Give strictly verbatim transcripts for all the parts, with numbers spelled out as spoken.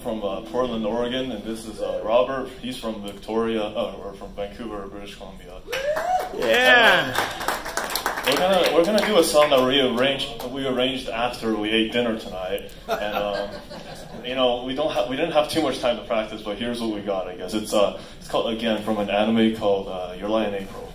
from uh, Portland, Oregon, and this is uh, Robert. He's from Victoria, uh, or from Vancouver, British Columbia. Yeah. And, uh, we're gonna we're gonna do a song that we arranged we arranged after we ate dinner tonight, and um, you know we don't have we didn't have too much time to practice, but here's what we got. I guess it's uh it's called again from an anime called uh, Your Lie in April.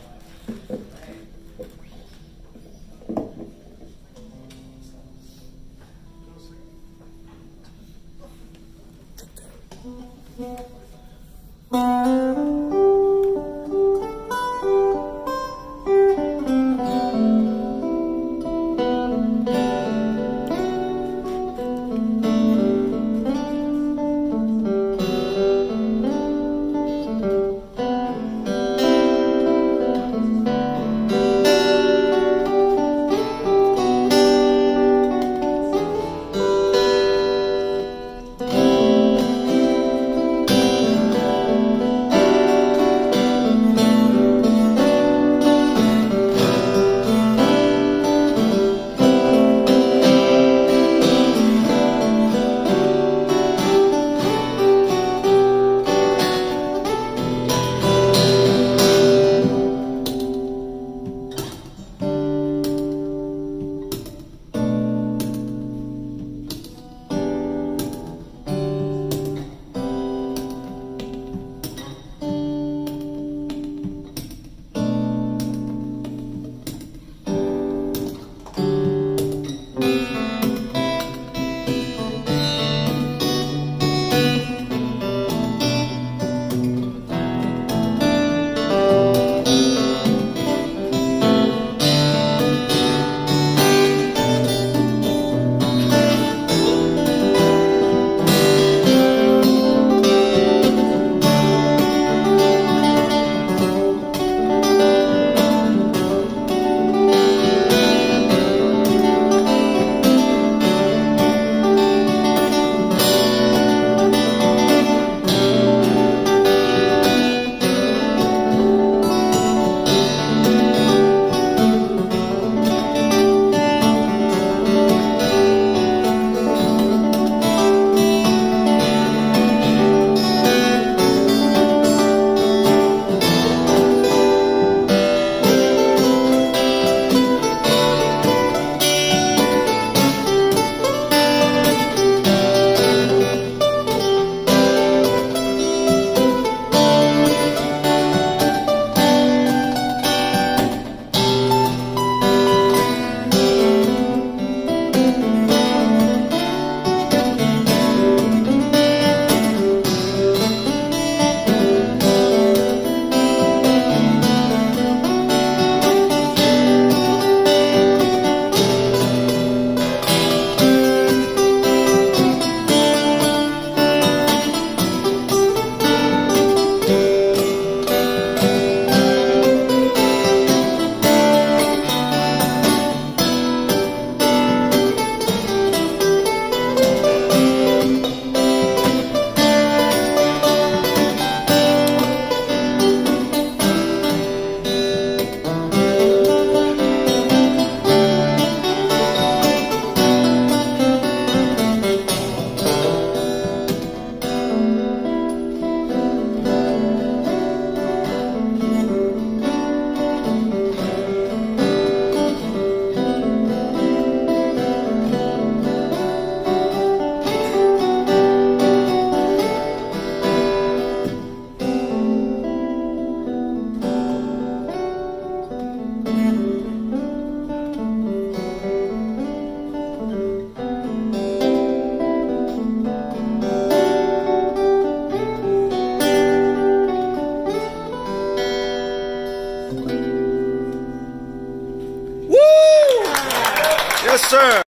Yes, sir.